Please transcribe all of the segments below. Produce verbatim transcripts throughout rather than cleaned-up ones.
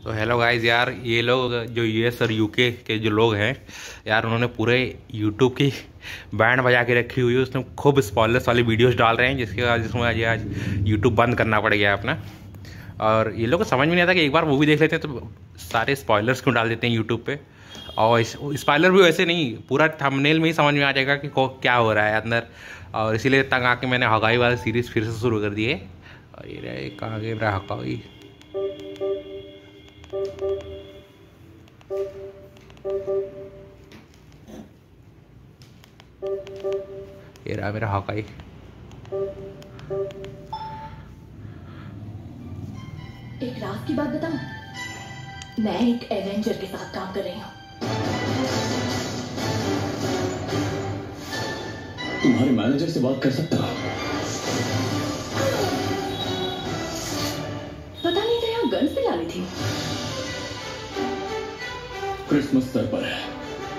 तो hello guys यार, ये लोग जो यूएस और यूके के जो लोग हैं यार, उन्होंने पूरे यूट्यूब की बैंड बजा के रखी हुई है। उसमें खूब स्पॉयलर्स वाली वीडियोस डाल रहे हैं, जिसके बाद जिसमें आज आज यूट्यूब बंद करना पड़ गया अपना। और ये लोग को समझ में नहीं आता कि एक बार मूवी देख लेते हैं तो सारे स्पॉयलर्स क्यों डाल देते हैं यूट्यूब पे। और स्पॉयलर भी वैसे नहीं, पूरा थंबनेल में ही समझ में आ जाएगा कि क्या हो रहा है अंदर। और इसीलिए तंग आके मैंने हगाई वाली सीरीज़ फिर से शुरू कर दी है। और ये रहा कहाँ गए मेरा हगाई। ये रहा मेरा हॉकाई। एक रात की बात बताऊं, मैं एक एवेंजर के साथ काम कर रही हूँ। तुम्हारे मैनेजर से बात कर सकता हूँ? पता नहीं था यहाँ गन्स भी लानी थी। क्रिसमस सर पर है।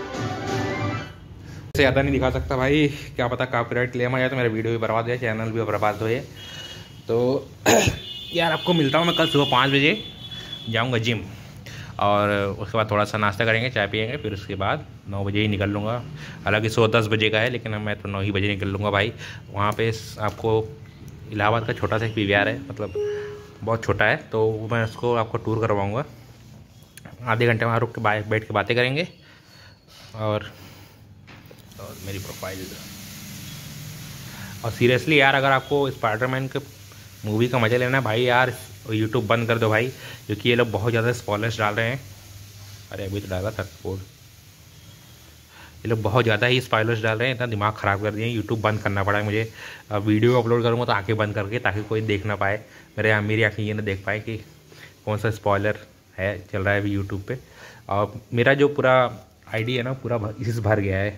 ज़्यादा नहीं दिखा सकता भाई, क्या पता कॉपीराइट क्लेम आ जाए तो मेरा वीडियो भी बर्बाद हो जाए, चैनल भी बर्बाद हो जाए। तो यार आपको मिलता हूँ मैं कल सुबह पाँच बजे। जाऊँगा जिम और उसके बाद थोड़ा सा नाश्ता करेंगे, चाय पियेंगे, फिर उसके बाद नौ बजे ही निकल लूँगा। हालांकि सौ दस बजे का है, लेकिन मैं तो नौ ही बजे निकल लूँगा भाई। वहाँ पे आपको इलाहाबाद का छोटा सा एक पी वी आर है, मतलब बहुत छोटा है, तो मैं उसको आपको टूर करवाऊँगा। आधे घंटे वहाँ रुक के बैठ के बातें करेंगे। और और मेरी प्रोफाइल। और सीरियसली यार, अगर आपको स्पाइडरमैन के मूवी का मज़ा लेना है भाई यार, यूट्यूब बंद कर दो भाई, क्योंकि ये लोग बहुत ज़्यादा स्पॉयलर्स डाल रहे हैं। अरे अभी तो डाला था कोड। ये लोग बहुत ज़्यादा ही स्पॉयलर्स डाल रहे हैं, इतना दिमाग ख़राब कर दिए। यूट्यूब बंद करना पड़ा है मुझे। वीडियो अपलोड करूँगा तो आंखें बंद करके, ताकि कोई देख ना पाए, मेरे मेरी आँखें ये ना देख पाए कि कौन सा स्पॉयलर है चल रहा है अभी यूट्यूब पे। और मेरा जो पूरा आईडी है ना, पूरा इसी से भर गया है।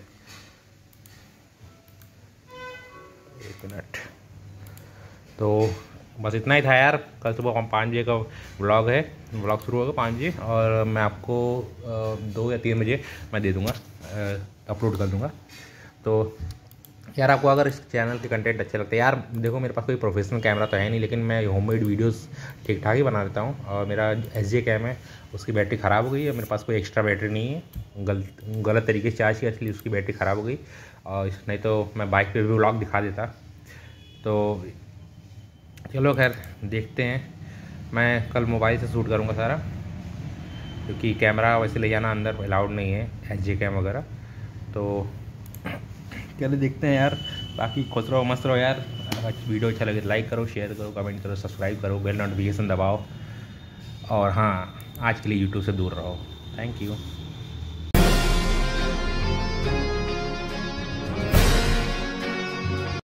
एक मिनट। तो बस इतना ही था यार। कल सुबह पाँच बजे का व्लॉग है, व्लॉग शुरू होगा पाँच बजे, और मैं आपको दो या तीन बजे मैं दे दूँगा, अपलोड कर दूँगा। तो यार आपको अगर इस चैनल के कंटेंट अच्छे लगते हैं यार, देखो मेरे पास कोई प्रोफेशनल कैमरा तो है नहीं, लेकिन मैं होममेड वीडियोस ठीक ठाक ही बना देता हूँ। और मेरा एस जे कैम है, उसकी बैटरी ख़राब हो गई है। मेरे पास कोई एक्स्ट्रा बैटरी नहीं है, गलत गलत तरीके से चार्ज किया, इसलिए उसकी बैटरी ख़राब हो गई। और नहीं तो मैं बाइक पे भी व्लॉग दिखा देता। तो चलो खैर देखते हैं। मैं कल मोबाइल से शूट करूँगा सारा, क्योंकि कैमरा वैसे ले जाना अंदर अलाउड नहीं है, एच जे कैम वगैरह। तो चलो देखते हैं यार। बाकी खुश रहो, मस्त रहो यार। अगर वीडियो अच्छा लगे तो लाइक करो, शेयर करो, कमेंट करो, सब्सक्राइब करो, बेल नोटिफिकेशन दबाओ। और हाँ, आज के लिए यूट्यूब से दूर रहो। Thank you.